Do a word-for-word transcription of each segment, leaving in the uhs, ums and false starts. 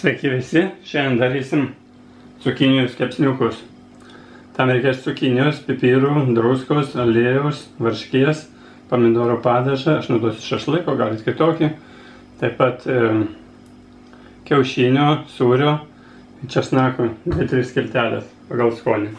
Sveiki visi, šiandien darysim cukinijos kepsniukus. Tam reikės cukinijos, pipirų, druskos, aliejus, varškės, pomidorų padažą, aš naudosiu šašlaiko, galit kitokį. Taip pat e, kiaušinio, sūrio, česnako, dvi trys skiltelės pagal skonį.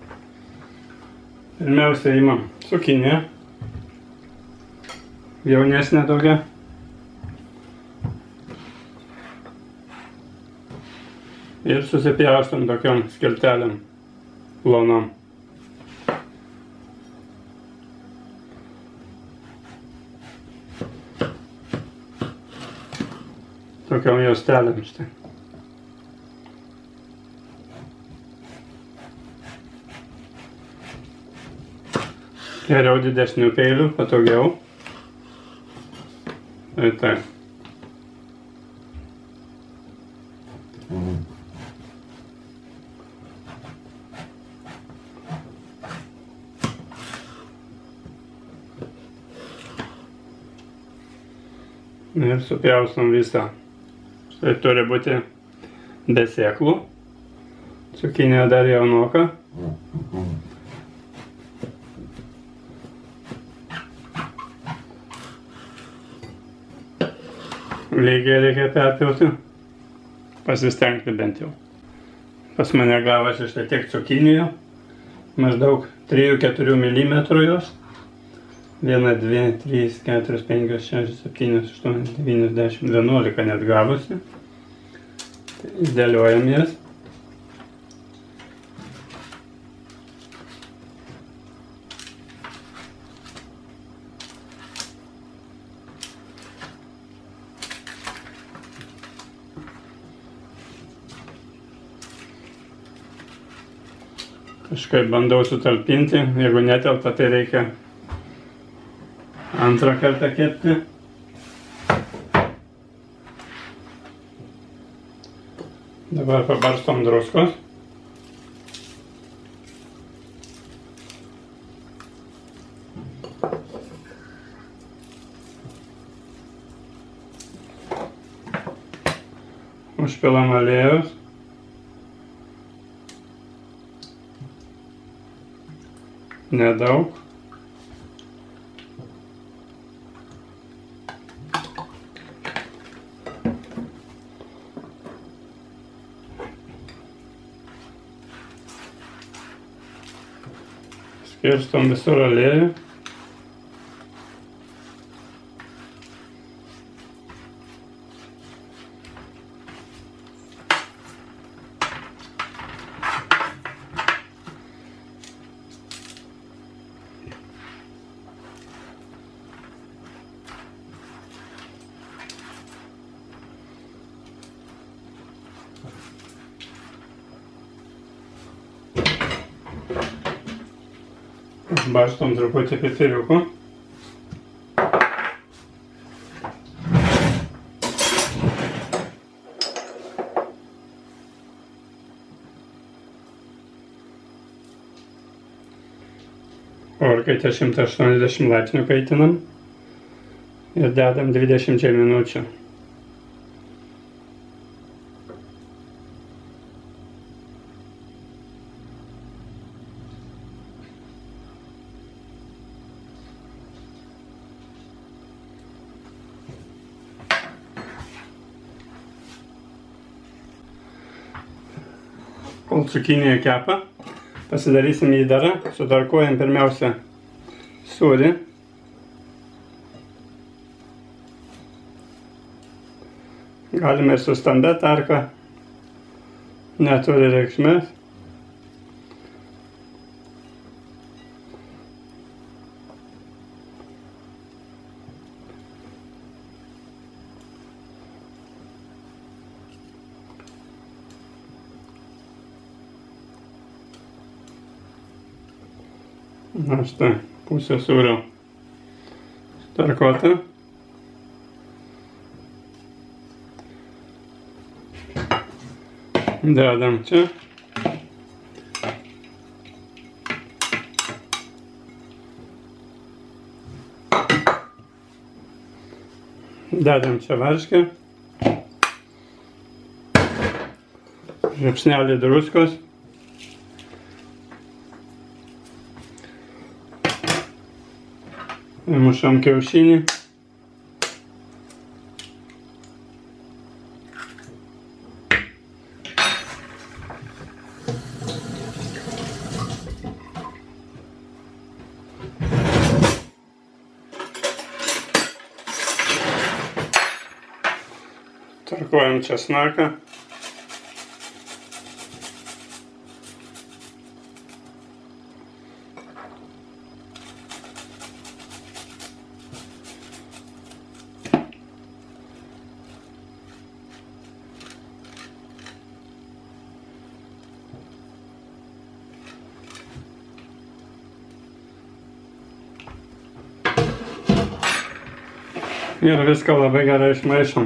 Pirmiausia imam cukiniją, jaunesnė tokia. Ir susipjaustam tokiom skiltelėm plonom. Tokiom juostelėm štai. Geriau didesnių peilių, patogiau. Tai tai. Ir supjaustam visą. Tai turi būti be sėklų. Cukinija dar jaunoka. Lygiai reikia perpjauti. Pasistengti bent jau. Pas mane gavosi štai tiek cukinijų. Maždaug trijų keturių milimetrų jos. vienas, dvi, trys, keturi, penki, šeši, septyni, aštuoni, devyni, dešimt, vienuolika net gavosi. Išdėliojam jas. Kažkaip bandau sutalpinti, jeigu netelpa, tai reikia antrą kartą kepti. Dabar pabarstom druskos. Užpilam aliejus. Nedaug. Skirstom visur aliejų. Barstom truputį pipiriukų. Orkaitę šimtą aštuoniasdešimt laipsnių kaitinam ir dedam dvidešimt minučių. Kol cukinija kepa, pasidarysim įdarą. Sutarkuojam pirmiausia sūrį. Galime ir su stambia tarka, neturi reikšmės. Na štai, pusė sūrio sutarkuota. Dedam čia. Dedam čia varškę. Žiupsnelį druskos. Įmušam kiaušinį. Tarkuojam česnaką. Ir viską labai gerai išmaišom.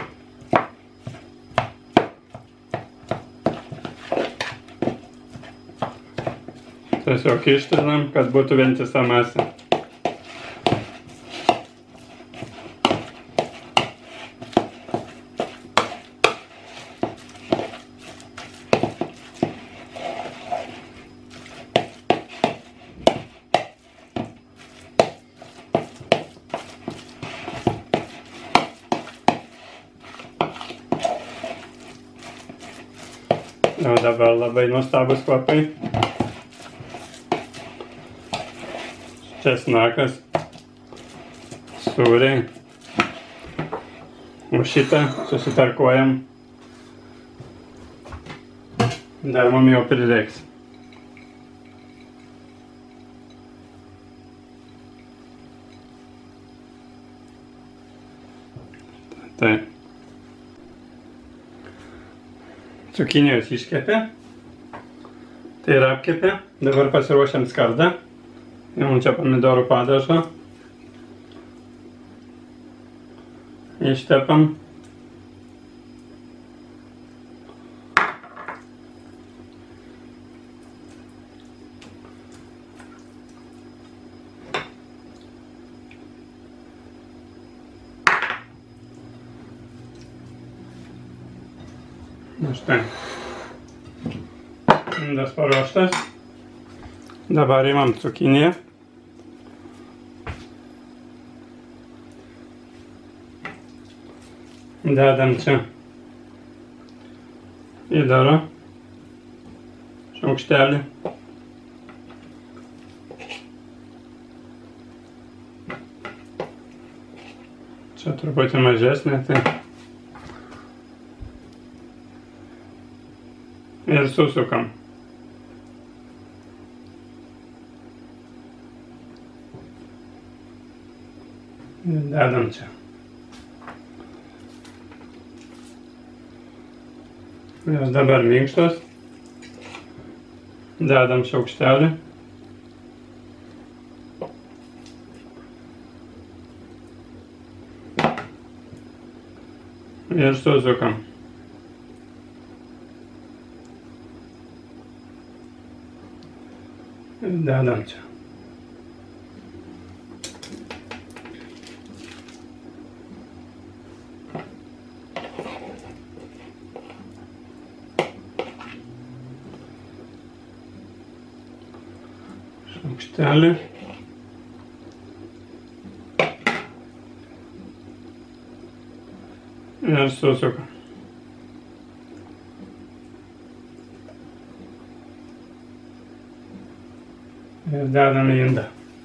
Tiesiog ištrinam, kad būtų vientisa masė. O dabar labai nuostabus kvapai. Česnakas, sūriai. O šitą susitarkuojam. Dar mum jau prireiks. Taip. Cukinijos iškepė, tai yra apkepė. Dabar pasiruošiam skardą. Imam čia pomidorų padažą. Ištepam. Na štai. Indas paruoštas. Dabar imam cukiniją. Dedam čia įdarą, šaukštelį. Čia truputį mažesnė, tai. Ir susukam. Ir dedam čia. Jos dabar minkštos. Dedam šaukštelį. Ir susukam. Ir dedam čia. Šaukštelį. Ir susukam. Ir dedam į indą.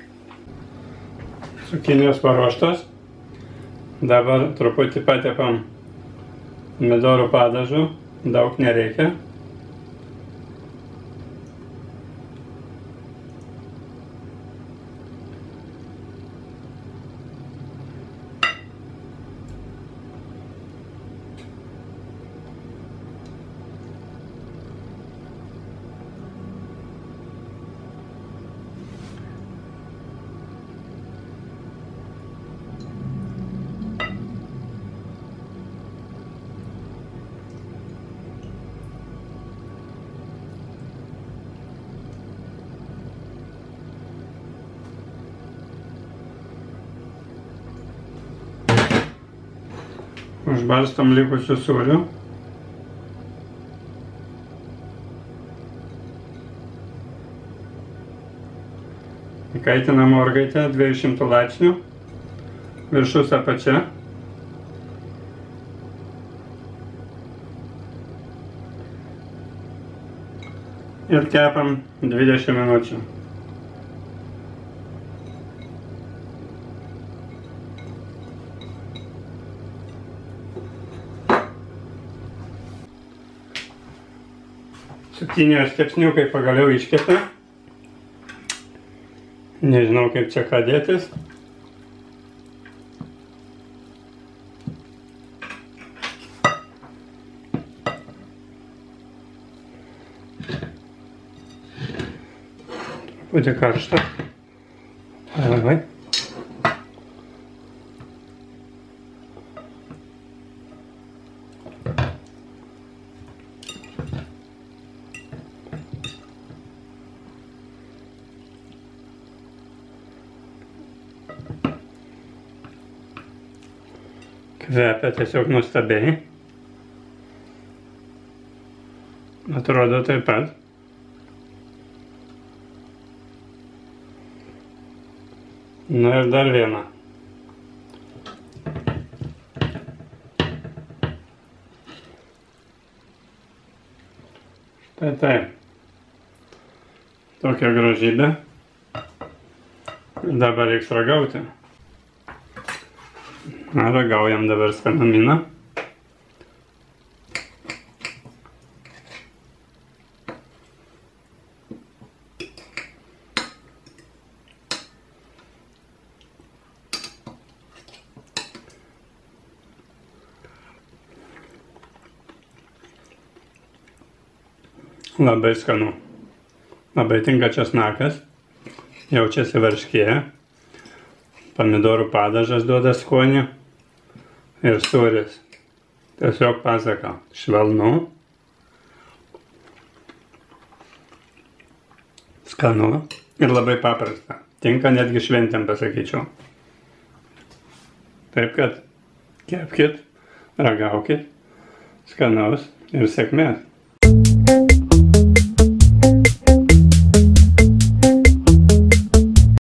Cukinijos paruoštos. Dabar truputį patepam pomidorų padažu. Daug nereikia. Užbarstom likusiu sūriu. Įkaitinam orkaitę dviejų šimtų laipsnių, viršus apačia. Ir kepam dvidešimt minučių. Cukinijos kepsniukai pagaliau iškepė. Nežinau, kaip čia ką dėtis. Truputį karšta. Labai. Kvepia tiesiog nuostabiai. Atrodo taip pat. Na ir dar vieną. Štai taip. Tokia grožybė. Dabar reiks ragauti. Na, ragaujam dabar skanaminą. Labai skanu. Labai tinka česnakas. Jaučiasi varškė. Pomidorų padažas duoda skonį. Ir sūris. Tiesiog pasaka. Švelnu. Skanu. Ir labai paprasta. Tinka netgi šventėm, pasakyčiau. Taip kad kepkit, ragaukit, skanaus ir sėkmės.